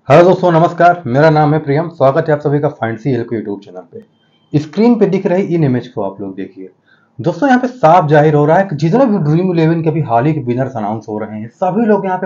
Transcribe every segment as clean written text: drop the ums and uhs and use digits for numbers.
Hello दोस्तों, नमस्कार। मेरा नाम है प्रियम। स्वागत है आप सभी का फाइंड सी एल को यूट्यूब चैनल पे। स्क्रीन पे दिख रही इन इमेज को आप लोग देखिए। दोस्तों, यहाँ पे साफ जाहिर हो रहा है कि जितने भी ड्रीम इलेवन के भी हाल ही के विनर्स अनाउंस हो रहे हैं, सभी लोग यहाँ पे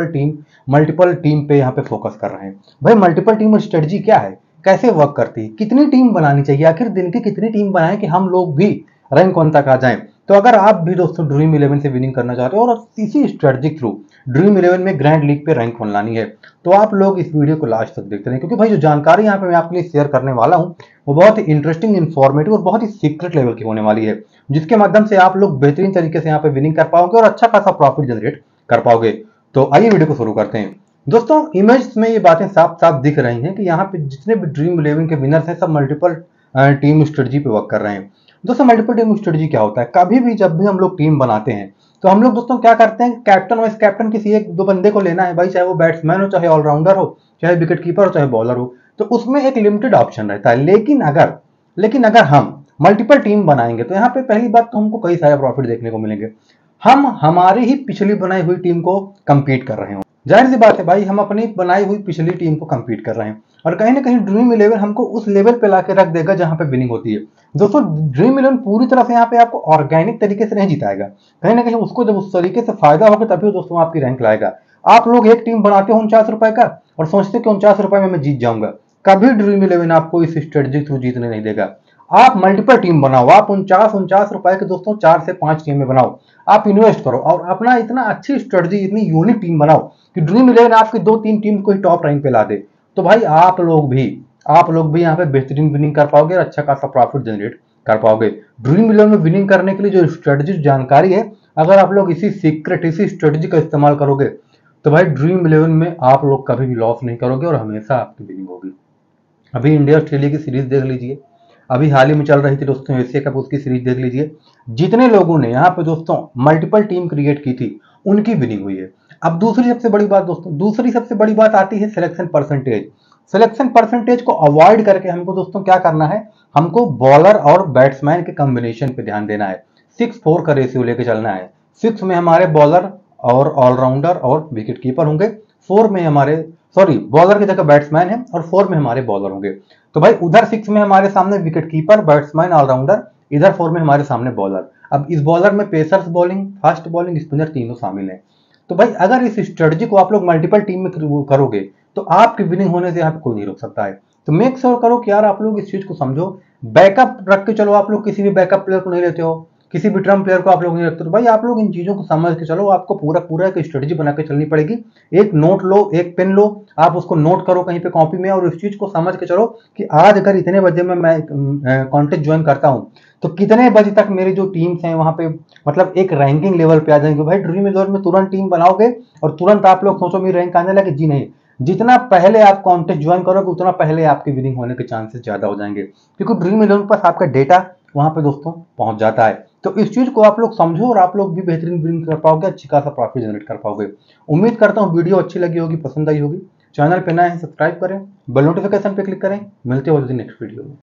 मल्टीपल टीम पे यहाँ पे फोकस कर रहे हैं। भाई, मल्टीपल टीम स्ट्रेटजी क्या है, कैसे वर्क करती है, कितनी टीम बनानी चाहिए, आखिर दिन की कितनी टीम बनाए कि हम लोग भी रैंक वन तक आ जाएं। तो अगर आप भी दोस्तों ड्रीम इलेवन से विनिंग करना चाहते हो और इसी स्ट्रेटजी थ्रू ड्रीम इलेवन में ग्रैंड लीग पे रैंक वन लानी है, तो आप लोग इस वीडियो को लास्ट तक देखते रहें, क्योंकि भाई जो जानकारी यहाँ पे मैं आपके लिए शेयर करने वाला हूँ वो बहुत ही इंटरेस्टिंग, इन्फॉर्मेटिव और बहुत ही सीक्रेट लेवल की होने वाली है, जिसके माध्यम से आप लोग बेहतरीन तरीके से यहाँ पे विनिंग कर पाओगे और अच्छा खासा प्रॉफिट जनरेट कर पाओगे। तो आइए वीडियो को शुरू करते हैं। दोस्तों, इमेज में ये बातें साफ साफ दिख रही हैं कि यहाँ पे जितने भी ड्रीम इलेवन के विनर्स हैं, सब मल्टीपल टीम स्ट्रेटजी पे वर्क कर रहे हैं। दोस्तों, मल्टीपल टीम स्ट्रेटजी क्या होता है? कभी भी जब भी हम लोग टीम बनाते हैं तो हम लोग दोस्तों क्या करते हैं, कैप्टन वाइस कैप्टन किसी एक दो बंदे को लेना है भाई, चाहे वो बैट्समैन हो, चाहे ऑलराउंडर हो, चाहे विकेट कीपर हो, चाहे बॉलर हो। तो उसमें एक लिमिटेड ऑप्शन रहता है। लेकिन अगर हम मल्टीपल टीम बनाएंगे तो यहाँ पे पहली बात तो हमको कई सारे प्रॉफिट देखने को मिलेंगे। हम हमारी ही पिछली बनाई हुई टीम को कंपीट कर रहे हो। जाहिर सी बात है भाई, हम अपनी बनाई हुई पिछली टीम को कंपीट कर रहे हैं और कहीं ना कहीं ड्रीम इलेवन हमको उस लेवल पे लाके रख देगा जहां पे विनिंग होती है। दोस्तों, ड्रीम इलेवन पूरी तरह से यहाँ पे आपको ऑर्गेनिक तरीके से नहीं जिताएगा। कहीं ना कहीं उसको जब उस तरीके से फायदा होगा तभी दोस्तों आपकी रैंक लाएगा। आप लोग एक टीम बनाते हो 49 रुपए का और सोचते कि 49 रुपए में मैं जीत जाऊंगा। कभी ड्रीम इलेवन आपको इस स्ट्रेटजी थ्रू जीतने नहीं देगा। आप मल्टीपल टीम बनाओ, आप 49 रुपए के दोस्तों 4 से 5 टीमें बनाओ, आप इन्वेस्ट करो और अपना इतना अच्छी स्ट्रेटजी, इतनी यूनिक टीम बनाओ कि ड्रीम इलेवन आपकी 2-3 टीम को ही टॉप रैंक पे ला दे। तो भाई आप लोग भी यहाँ पे बेहतरीन विनिंग कर पाओगे और अच्छा खासा प्रॉफिट जनरेट कर पाओगे। ड्रीम इलेवन में विनिंग करने के लिए जो स्ट्रेटजी जानकारी है, अगर आप लोग इसी स्ट्रेटजी का इस्तेमाल करोगे तो भाई ड्रीम इलेवन में आप लोग कभी भी लॉस नहीं करोगे और हमेशा आपकी विनिंग होगी। अभी इंडिया ऑस्ट्रेलिया की सीरीज देख लीजिए, अभी हाल ही में चल रही थी दोस्तों एशिया कप, उसकी सीरीज देख लीजिए। जितने लोगों ने यहाँ पे दोस्तों मल्टीपल टीम क्रिएट की थी उनकी विनिंग हुई है। अब दूसरी सबसे बड़ी बात आती है सिलेक्शन परसेंटेज। सिलेक्शन परसेंटेज को अवॉइड करके हमको दोस्तों क्या करना है, हमको बॉलर और बैट्समैन के कॉम्बिनेशन पे ध्यान देना है। 6-4 का रेशियो लेके चलना है। 6 में हमारे बॉलर और ऑलराउंडर और विकेट कीपर होंगे। 4 में हमारे बॉलर की जगह बैट्समैन है और 4 में हमारे बॉलर होंगे। तो भाई उधर 6 में हमारे सामने विकेट कीपर, बैट्समैन, ऑलराउंडर, इधर 4 में हमारे सामने बॉलर। अब इस बॉलर में pacers bowling, fast bowling, spinner तीनों शामिल है। तो भाई अगर इस स्ट्रेटजी को आप लोग मल्टीपल टीम में करोगे तो आपकी विनिंग होने से यहाँ पे कोई नहीं रोक सकता है। तो मेक श्योर करो कि यार आप लोग इस चीज को समझो। बैकअप रख के चलो, आप लोग किसी भी बैकअप प्लेयर को नहीं लेते हो, किसी भी ट्रम्प प्लेयर को आप लोग नहीं रखते। तो भाई आप लोग इन चीजों को समझ के चलो, आपको पूरा पूरा एक स्ट्रेटजी बना के चलनी पड़ेगी। एक नोट लो, एक पेन लो, आप उसको नोट करो कहीं पे कॉपी में और इस चीज को समझ के चलो कि आज अगर इतने बजे में मैं कॉन्टेस्ट ज्वाइन करता हूँ तो कितने बजे तक मेरी जो टीम्स हैं वहां पे मतलब एक रैंकिंग लेवल पे आ जाएंगे। भाई ड्रीम इलेवन में तुरंत टीम बनाओगे और तुरंत आप लोग सोचो मेरी रैंक आने लगे, जी नहीं। जितना पहले आप कॉन्टेस्ट ज्वाइन करोगे उतना पहले आपकी विनिंग होने के चांसेस ज्यादा हो जाएंगे, क्योंकि ड्रीम इलेवन पर आपका डेटा वहां पे दोस्तों पहुंच जाता है। तो इस चीज को आप लोग समझो और आप लोग भी बेहतरीन विनिंग कर पाओगे, अच्छी खासा प्रॉफिट जनरेट कर पाओगे। उम्मीद करता हूँ वीडियो अच्छी लगी होगी, पसंद आई होगी। चैनल पे नए हैं सब्सक्राइब करें, बेल नोटिफिकेशन पे क्लिक करें। मिलते हैं नेक्स्ट वीडियो में।